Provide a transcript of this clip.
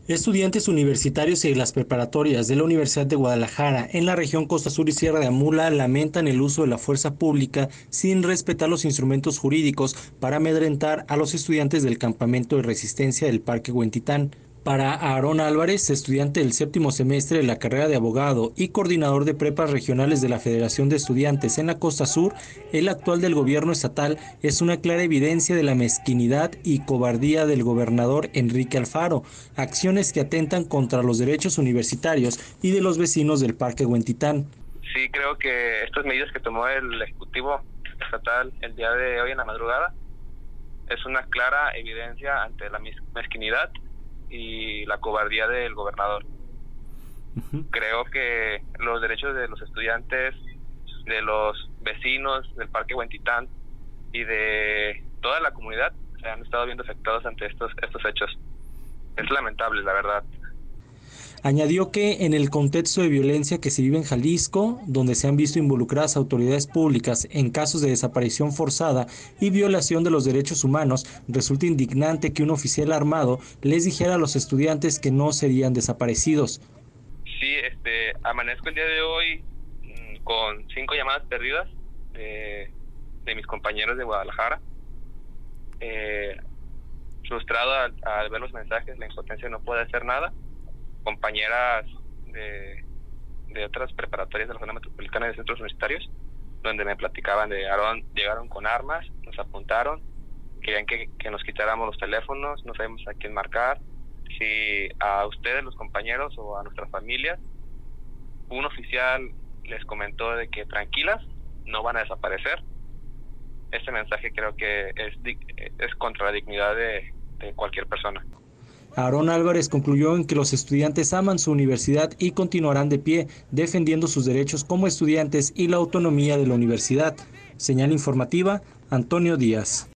Estudiantes universitarios y de las preparatorias de la Universidad de Guadalajara en la región Costa Sur y Sierra de Amula lamentan el uso de la fuerza pública sin respetar los instrumentos jurídicos para amedrentar a los estudiantes del campamento de resistencia del Parque Huentitán. Para Aarón Álvarez, estudiante del séptimo semestre de la carrera de abogado y coordinador de prepas regionales de la Federación de Estudiantes en la Costa Sur, el actual del gobierno estatal es una clara evidencia de la mezquinidad y cobardía del gobernador Enrique Alfaro, acciones que atentan contra los derechos universitarios y de los vecinos del Parque Huentitán. Sí, creo que estas medidas que tomó el Ejecutivo Estatal el día de hoy en la madrugada es una clara evidencia ante la mezquinidad y la cobardía del gobernador. Creo que los derechos de los estudiantes, de los vecinos del Parque Huentitán y de toda la comunidad se han estado viendo afectados ante estos hechos. Es lamentable, la verdad. Añadió que en el contexto de violencia que se vive en Jalisco, donde se han visto involucradas autoridades públicas en casos de desaparición forzada y violación de los derechos humanos, resulta indignante que un oficial armado les dijera a los estudiantes que no serían desaparecidos. Sí, amanezco el día de hoy con 5 llamadas perdidas de mis compañeros de Guadalajara. Frustrado al ver los mensajes, la impotencia, no puede hacer nada. Compañeras de otras preparatorias de la zona metropolitana de centros universitarios, donde me platicaban de Aarón, llegaron con armas, nos apuntaron, querían que nos quitáramos los teléfonos, no sabemos a quién marcar, si a ustedes los compañeros o a nuestras familias. Un oficial les comentó de que tranquilas, no van a desaparecer. Ese mensaje creo que es contra la dignidad de cualquier persona. Aarón Álvarez concluyó en que los estudiantes aman su universidad y continuarán de pie, defendiendo sus derechos como estudiantes y la autonomía de la universidad. Señal informativa, Antonio Díaz.